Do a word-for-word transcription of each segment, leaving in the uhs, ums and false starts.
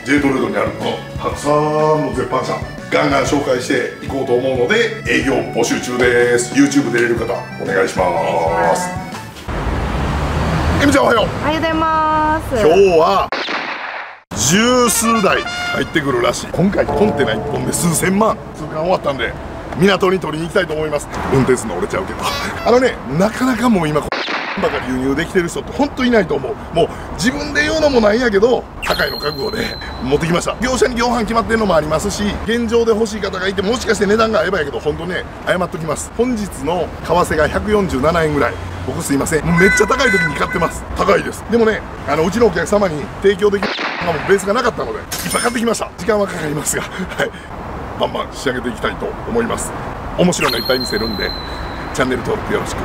J トレードにあるこのたくさんの絶版車ガンガン紹介していこうと思うので営業募集中です。 YouTube 出れる方お願いします。えみちゃんおはよう。 おはようございます。 今日は十数台入ってくるらしい。今回コンテナいっぽんで数千万通関終わったんで港に取りに行きたいと思います。運転するの折れちゃうけどあのね、なかなかもう今ばかり輸入できてる人って本当いないと思う。もう自分で言うのもなんやけど高いの覚悟で持ってきました。業者に業販決まってるのもありますし、現状で欲しい方がいてもしかして値段が合えばやけど本当ね謝っときます。本日の為替がひゃくよんじゅうななえんぐらい。僕すいません、もうめっちゃ高い時に買ってます。高いです。でもね、あのうちのお客様に提供できるのもベースがなかったのでいっぱい買ってきました。時間はかかりますが、はい、バンバン仕上げていきたいと思います。面白いのいっぱい見せるんでチャンネル登録よろしく。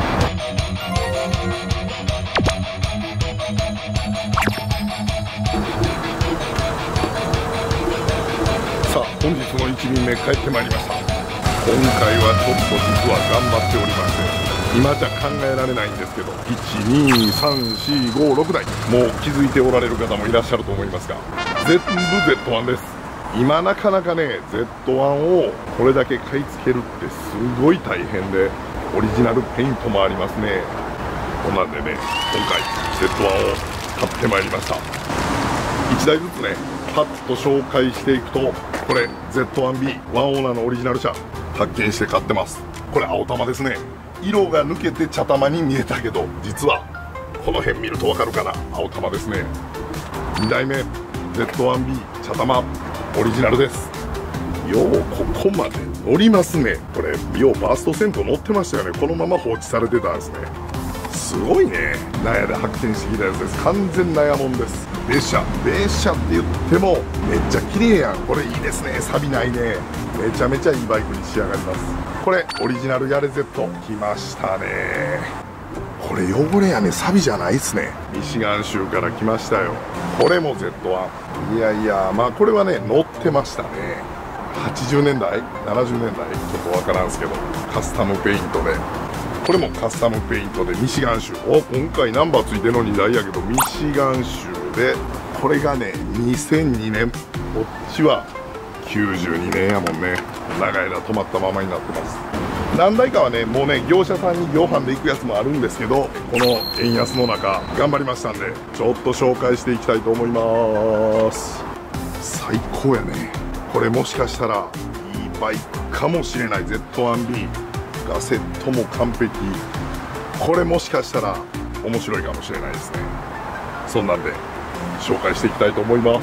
さあ本日のいち便目帰ってまいりました。今回はちょっと実は頑張っておりまして、今じゃ考えられないんですけどいちにさんしごろくだい、もう気づいておられる方もいらっしゃると思いますが全部 ゼットワン です。今なかなかね ゼットワン をこれだけ買い付けるってすごい大変で、オリジナルペイントもありますね。こんなんでね今回 ゼットワン を買ってまいりました。いちだいずつねパッと紹介していくと、これ ゼットワンビー ワンオーナーのオリジナル車発見して買ってます。これ青玉ですね。色が抜けて茶玉に見えたけど実はこの辺見ると分かるかな、青玉ですね。にだいめ ゼットワンビー 茶玉オリジナルです。ようここまで乗りますね。これようファーストセント乗ってましたよね。このまま放置されてたんですね。すごいね。納屋で発見してきたやつです。完全納屋もんです。列車列車って言ってもめっちゃ綺麗やん。これいいですね。錆ないね。めちゃめちゃいいバイクに仕上がります。これオリジナルヤレ Z 来ましたね。これ汚れやね、錆じゃないっすね。ミシガン州から来ましたよ。これも ゼットワン。いやいや、まあこれはね乗ってましたね。はちじゅうねんだいななじゅうねんだいちょっとわからんすけどカスタムペイントで、これもカスタムペイントでミシガン州。お今回ナンバーついてるのにだいやけどミシガン州で、これがねにせんにねん、こっちはきゅうじゅうにねんやもんね。長い間止まったままになってます。何台かはねもうね業者さんに業販で行くやつもあるんですけど、この円安の中頑張りましたんでちょっと紹介していきたいと思います。最高やね。これもしかしたらいいバイクかもしれない。 ゼットワンビー ガセットも完璧。これもしかしたら面白いかもしれないですね。そんなんで紹介していきたいと思います。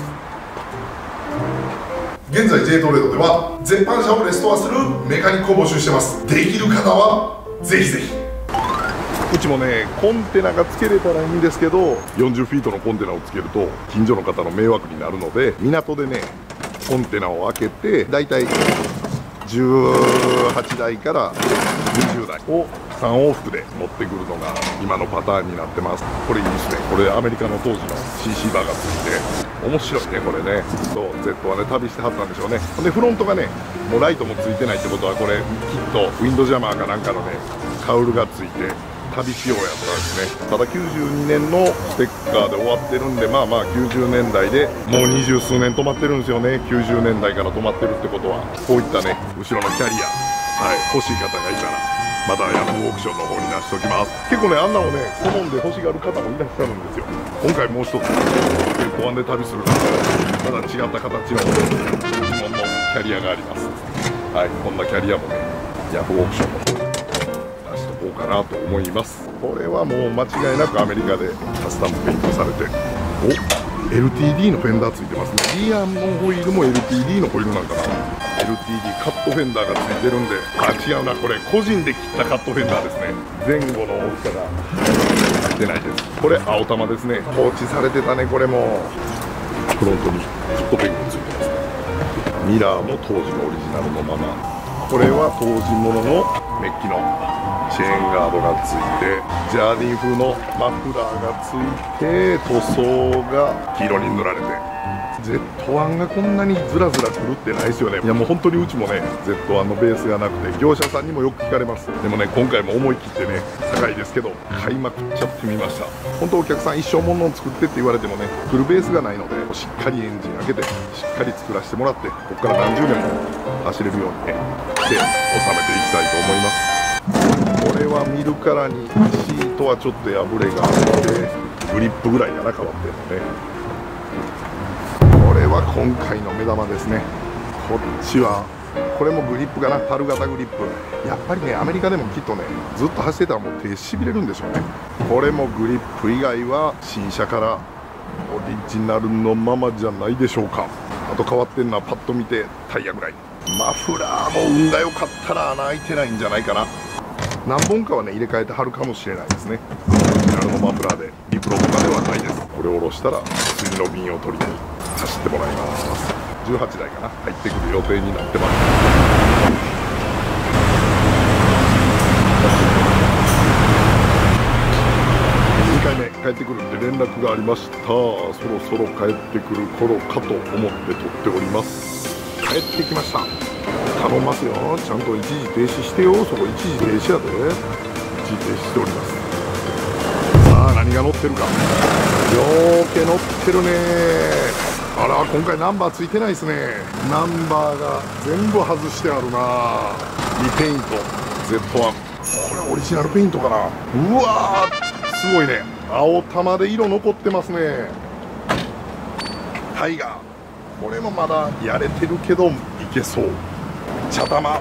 現在 J トレードでは絶版車をレストアするメカニックを募集してます。できる方はぜひぜひ。うちもねコンテナがつけれたらいいんですけど、よんじゅうフィートのコンテナをつけると近所の方の迷惑になるので、港でねコンテナを開けてだいたいじゅうはちだいからにじゅうだいをさん往復で持ってくるのが今のパターンになってます。これいいですね。これアメリカの当時の シーシー バーがついて面白いねこれね。そう ゼットワン で旅してはったんでしょうね。でフロントがねもうライトもついてないってことは、これきっとウィンドジャマーかなんかのねカウルがついて旅仕様やったんですね。ただきゅうじゅうにねんのステッカーで終わってるんで、まあまあきゅうじゅうねんだいでもう二十数年止まってるんですよね。きゅうじゅうねんだいから止まってるってことは、こういったね後ろのキャリア、はい、欲しい方がいたらまたヤフーオークションの方に出しておきます。結構ねあんなのね好んで欲しがる方もいらっしゃるんですよ。今回もう一つゼットワンで旅する方まだ違った形の日本のキャリアがあります。はい、こんなキャリアもねヤフーオークションの方に出しとこうかなと思います。これはもう間違いなくアメリカでカスタムペイントされて、お エルティーディー のフェンダーついてますね。リアのホイールも エルティーディー のホイールなんかな。 エルティーディー カットフェンダーがついてるんで、あ違うな、これ個人で切ったカットフェンダーですね。前後の大きさが入ってないです。これ青玉ですね。放置されてたね。これもフロントにフットペグついてますね。ミラーも当時のオリジナルのまま。これは当時もののメッキのチェーンガードがついて、ジャーディー風のマフラーがついて、塗装が黄色に塗られて、 ゼゼットワン がこんなにずらずらくるってないですよね。いやもう本当にうちもね ゼットワン のベースがなくて業者さんにもよく聞かれます。でもね今回も思い切ってね高いですけど買いまくっちゃってみました。本当お客さん一生ものを作ってって言われてもねフルベースがないのでしっかりエンジン開けてしっかり作らせてもらってここから何十年も走れるようにねで収めていきたいと思います。これは見るからにシートはちょっと破れがあってグリップぐらいかな変わってるのね。これは今回の目玉ですね。こっちはこれもグリップかな、樽型グリップ。やっぱりねアメリカでもきっとねずっと走ってたらもう手しびれるんでしょうね。これもグリップ以外は新車からオリジナルのままじゃないでしょうか。あと変わってんのはパッと見てタイヤぐらい。マフラーも運が良かったら穴開いてないんじゃないかな。何本かはね入れ替えて貼るかもしれないですね。オリジナルのマフラーでリプロとかではないです。これを下ろしたら次の便を取りに走ってもらいます。じゅうはちだいかな入ってくる予定になってます。にかいめ帰ってくるって連絡がありました。そろそろ帰ってくる頃かと思って撮っております。帰ってきました。頼みますよ。ちゃんと一時停止してよ。そこ一時停止やで。一時停止しております。さあ何が乗ってるか。よーけ乗ってるね。あら今回ナンバーついてないですね。ナンバーが全部外してあるな。リペイント ゼットワン。これオリジナルペイントかな。うわーすごいね。青玉で色残ってますね。タイガーこれもまだやれてるけどいけそう。茶玉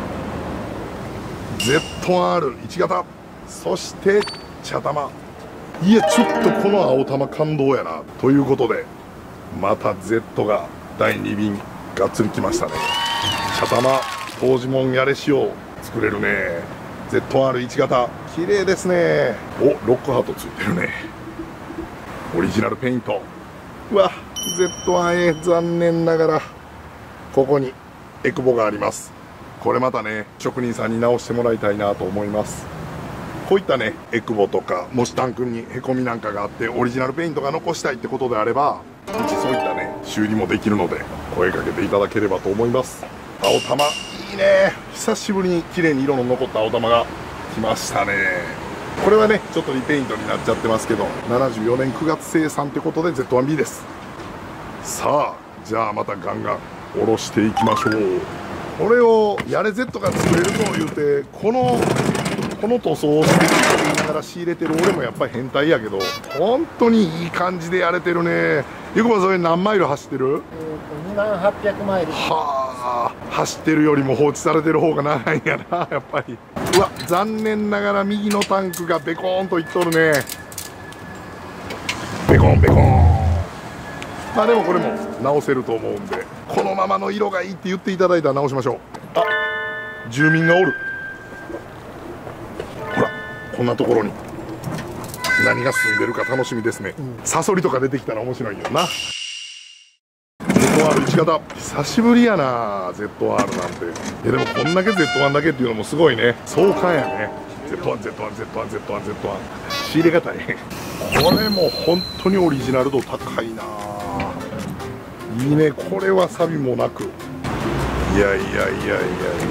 ゼットワンアールいち 型、そして茶玉。いやちょっとこの青玉感動やな。ということでまた Z がだいに便がっつりきましたね。茶玉当時もんやれしよう作れるね。 ゼットワンアールいち 型綺麗ですね。おロックハートついてるね。オリジナルペイント。うわ ゼットワンエー 残念ながらここにエクボがあります。これまたね職人さんに直してもらいたいなと思います。こういったねエクボとかもしタンクにへこみなんかがあってオリジナルペイントが残したいってことであればうちそういったね修理もできるので声かけていただければと思います。青玉いいね。久しぶりに綺麗に色の残った青玉が来ましたね。これはねちょっとリペイントになっちゃってますけどななじゅうよねんくがつ生産ってことで ゼットワンビー です。さあじゃあまたガンガン下ろしていきましょう。これをやれ Z が作れると言うてこのこの塗装をしてると言いながら仕入れてる俺もやっぱり変態やけど本当にいい感じでやれてるね。ゆくばそれ何マイル走ってる？ にまんはっぴゃくマイル。 はあ走ってるよりも放置されてる方が長いんやなやっぱり。うわ残念ながら右のタンクがベコーンといっとるね。ベコンベコン。まあでもこれも直せると思うんでこのままの色がいいって言っていただいたら直しましょう。あ住民がおる。ほらこんなところに何が住んでるか楽しみですね。サソリとか出てきたら面白いよな。 ゼットワンアールいち 型久しぶりやな ゼットワンアール なんて。いやでもこんだけ ゼットワン だけっていうのもすごいね。壮観やね。 ゼットワンゼットワンゼットワンゼットワンゼットワン 仕入れが大変。これも本当にオリジナル度高いな。いいね。これは錆もなく。いやいやいやいやいやいや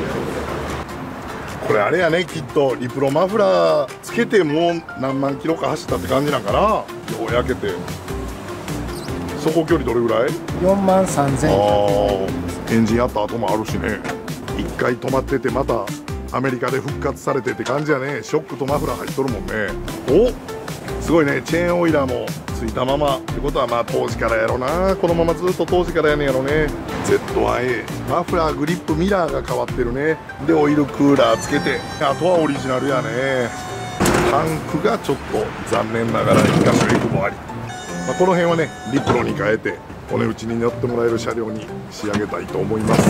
これあれやねきっとリプロマフラーつけてもう何万キロか走ったって感じなんかな。よう焼けて走行距離どれぐらい？ よんまんさんぜん。 ああエンジンやった後もあるしね。一回止まっててまたアメリカで復活されてって感じやね。ショックとマフラー入っとるもんね。おすごいね。チェーンオイラーもついたままってことはまあ当時からやろな。このままずっと当時からやねんやろね。 ゼットワンエー マフラーグリップミラーが変わってるね。でオイルクーラーつけてあとはオリジナルやね。タンクがちょっと残念ながらいっかしょエクボあり、まあ、この辺はねリプロに変えてお値打ちに乗ってもらえる車両に仕上げたいと思います。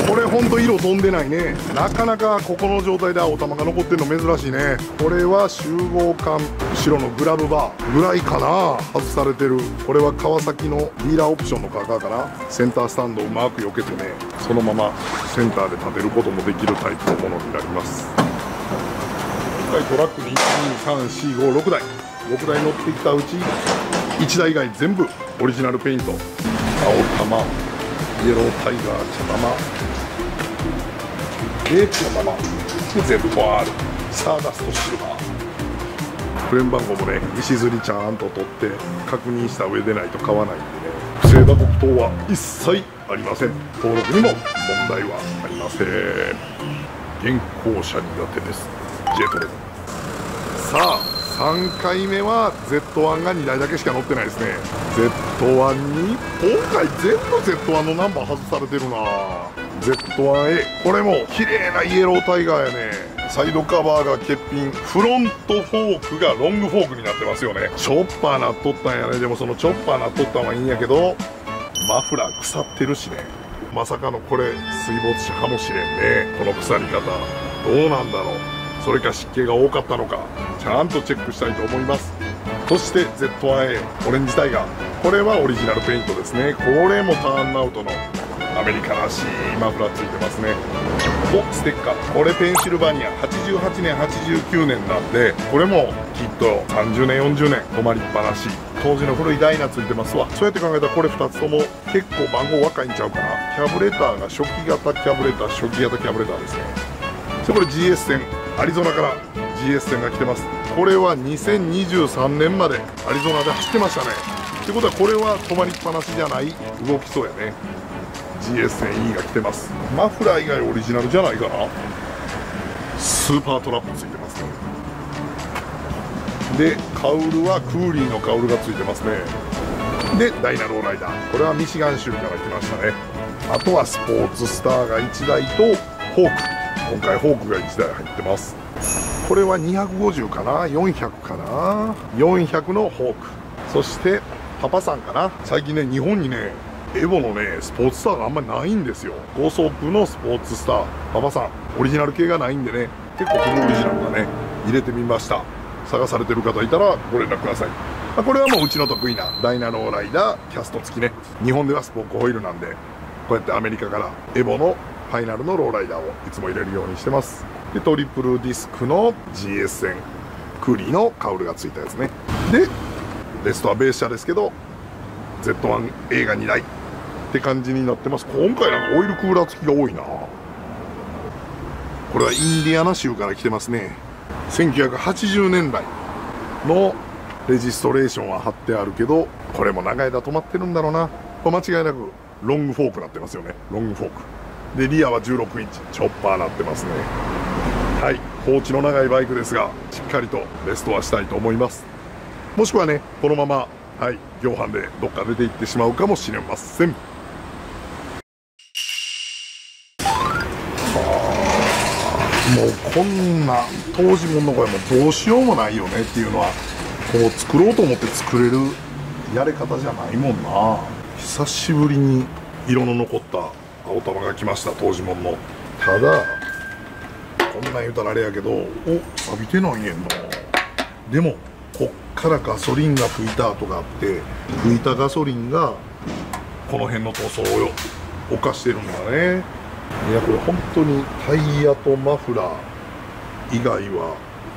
これほんと色飛んでないね。なかなかここの状態で青玉が残ってるの珍しいね。これは集合管後ろのグラブバーぐらいかな外されてる。これは川崎のディーラーオプションのカーカーかな。センタースタンドをうまく避けてねそのままセンターで立てることもできるタイプのものになります。今回トラックにいちにさんしごろくだいろくだい乗ってきたうちいちだい以外全部オリジナルペイント。 青玉、イエロータイガー茶玉で茶玉で ゼットアール サーダストシルバー。クレーム番号もね石刷りちゃんと取って確認した上でないと買わないんでね、不正打刻等は一切ありません。登録にも問題はありません。現行車苦手です。 J トレさあさんかいめは ゼットワン がにだいだけしか乗ってないですね。 ゼットワン に今回全部 ゼットワン のナンバー外されてるな。 ゼットワンエー これも綺麗なイエロータイガーやね。サイドカバーが欠品、フロントフォークがロングフォークになってますよね。チョッパーなっとったんやね。でもそのチョッパーなっとったんはいいんやけどマフラー腐ってるしね。まさかのこれ水没車かもしれんね。この腐り方どうなんだろう。それか湿気が多かったのかちゃんとチェックしたいと思います。そして ゼットワンエー オレンジタイガー、これはオリジナルペイントですね。これもターンアウトのアメリカらしいマフラーついてますね。おステッカー、これペンシルバニアはちじゅうはちねんはちじゅうきゅうねんなんで、これもきっとさんじゅうねんよんじゅうねん止まりっぱなし、当時の古いダイナついてますわ。そうやって考えたらこれふたつとも結構番号若いんちゃうかな。キャブレターが初期型キャブレター、初期型キャブレターですね。でこれ ジーエス 線、アリゾナから ジーエス 線が来てます。これはにせんにじゅうさんねんまでアリゾナで走ってましたね。ってことはこれは止まりっぱなしじゃない、動きそうやね。 ジーエス 線 E が来てます。マフラー以外オリジナルじゃないかな。スーパートラップついてますね。でカウルはクーリーのカウルがついてますね。でダイナローライダー、これはミシガン州から来ましたね。あとはスポーツスターがいちだいとホーク、今回ホークがいちだい入ってます。これはにひゃくごじゅうかな、よんひゃくかな、よんひゃくのホーク。そしてパパさんかな。最近ね日本にねエボのねスポーツスターがあんまりないんですよ。高速のスポーツスターパパさんオリジナル系がないんでね、結構フルオリジナルがね入れてみました。探されてる方いたらご連絡ください。これはもううちの得意なダイナローライダーキャスト付きね。日本ではスポークホイールなんで、こうやってアメリカからエボのファイナルのローライダーをいつも入れるようにしてます。でトリプルディスクの ジーエス 線、クーリーのカウルが付いたやつね。でレストはベース車ですけど ゼットワンエー がにだいって感じになってます。今回なんかオイルクーラー付きが多いな。これはインディアナ州から来てますね。せんきゅうひゃくはちじゅうねんだいのレジストレーションは貼ってあるけど、これも長い間止まってるんだろうな。これ間違いなくロングフォークなってますよね。ロングフォークでリアはじゅうろくインチチョッパーなってますね。はい、放置の長いバイクですがしっかりとレストアしたいと思います。もしくはねこのままはい量販でどっか出ていってしまうかもしれません。もうこんな当時ものこれもうどうしようもないよねっていうのは、こう作ろうと思って作れるやれ方じゃないもんな。久しぶりに色の残った青玉が来ました、当時もんの。ただこんなん言うたらあれやけど、お錆びてないねんな。でもこっからガソリンが吹いた跡があって、吹いたガソリンがこの辺の塗装を犯してるんだね。いやこれ本当にタイヤとマフラー以外は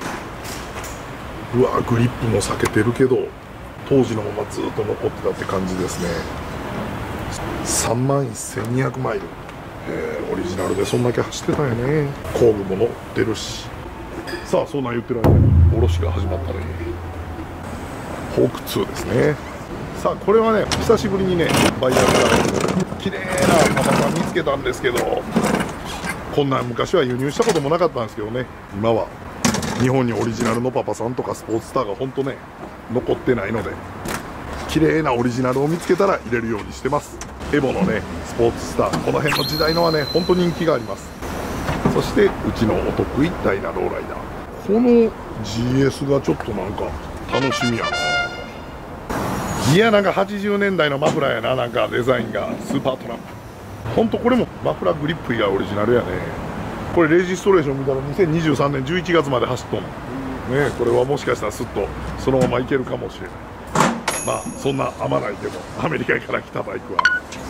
うわグリップも避けてるけど当時のままずっと残ってたって感じですね。さんまんせんにひゃくマイル、えー、オリジナルでそんだけ走ってたよね。工具も乗ってるし。さあそんなん言ってる間におろしが始まったね。ホークツーですね。さあこれはね久しぶりにねバイヤーから綺麗なパパさん見つけたんですけど、こんなん昔は輸入したこともなかったんですけどね、今は日本にオリジナルのパパさんとかスポーツスターが本当ね残ってないので、綺麗なオリジナルを見つけたら入れるようにしてます。エボのねスポーツスター、この辺の時代のはね本当人気があります。そしてうちのお得意ダイナローライダー、この ジーエス がちょっとなんか楽しみやな。いやなんかはちじゅうねんだいのマフラーやな。なんかデザインがスーパートラップ、ほんとこれもマフラーグリップ以外オリジナルやね。これレジストレーション見たらにせんにじゅうさんねんじゅういちがつまで走っとんのね。これはもしかしたらスッとそのままいけるかもしれない。まあそんな甘ないけどアメリカから来たバイクは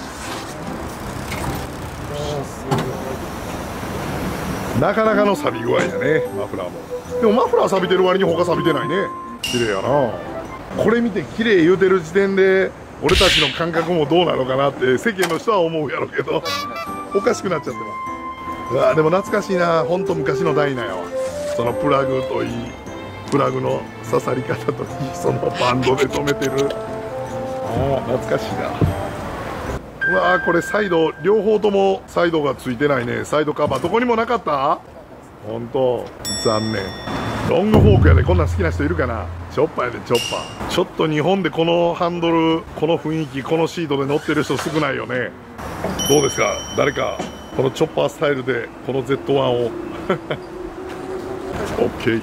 なかなかの錆び具合やね。マフラーもでもマフラー錆びてる割に他錆びてないね。綺麗やな。これ見て綺麗言うてる時点で俺たちの感覚もどうなのかなって世間の人は思うやろうけどおかしくなっちゃってます。うわでも懐かしいな、ほんと昔のダイナやわ。そのプラグといい、プラグの刺さり方といい、そのバンドで止めてる、ああ懐かしいな。うわーこれサイド両方ともサイドがついてないね。サイドカバーどこにもなかった。ほんと残念。ロングフォークやで、こんなん好きな人いるかな。チョッパーやで、チョッパー。ちょっと日本でこのハンドル、この雰囲気、このシートで乗ってる人少ないよね。どうですか、誰かこのチョッパースタイルでこの ゼットワン をOK。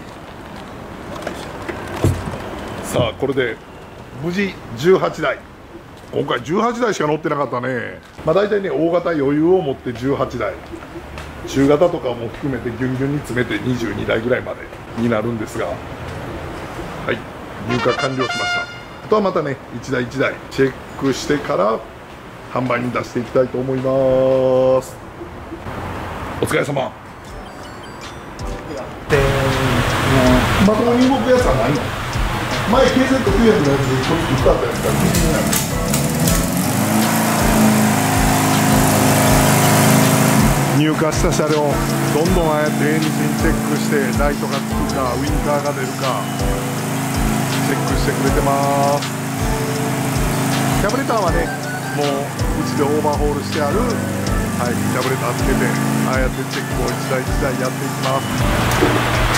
さあこれで無事じゅうはちだい、今回じゅうはちだいしか乗ってなかったね。まあ大体ね大型余裕を持ってじゅうはちだい、中型とかも含めてギュンギュンに詰めてにじゅうにだいぐらいまでになるんですが、はい、入荷完了しました。あとはまたねいちだいいちだいチェックしてから販売に出していきたいと思います。お疲れ様。まともに動くやつはないの？前 ケーゼットきゅうひゃく のやつで一つ作ったやつから気になる。入荷した車両どんどんああやってエンジンチェックしてライトがつくかウインカーが出るかチェックしてくれてます。キャブレターはねもううちでオーバーホールしてある、はい、キャブレターつけてああやってチェックを一台一台やっていきます。